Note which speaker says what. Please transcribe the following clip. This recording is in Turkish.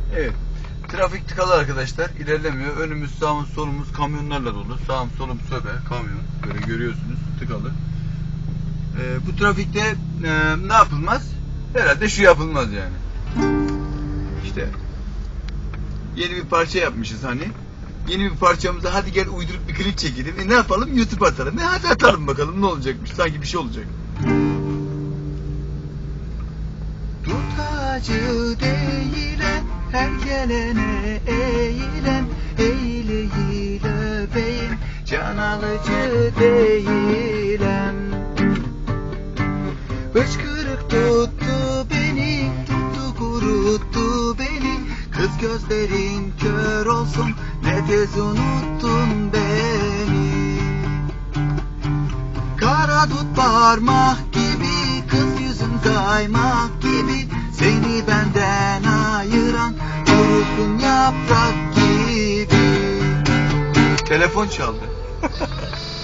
Speaker 1: Evet. Trafik tıkalı arkadaşlar. İlerlemiyor. Önümüz, sağımız, solumuz kamyonlarla dolu. Sağım, solum söbe, kamyon. Böyle görüyorsunuz tıkalı. Bu trafikte ne yapılmaz? Herhalde şu yapılmaz yani. İşte yeni bir parça yapmışız hani. Yeni bir parçamıza hadi gel uydurup bir klip çekelim. Ne yapalım? YouTube atalım. Hadi atalım bakalım ne olacakmış. Sanki bir şey olacak. Tutacı değilen, her gelene eğilen, eğileyim öpeyim, can alıcı değilen. Hıçkırık tuttu beni, tuttu kuruttu beni. Kız gözlerin kör olsun, ne tez unuttun beni. Kara dut parmak gibi, kız yüzün kaymak gibi. Seni benden ayıran çürükün yaprak gibi. Telefon çaldı.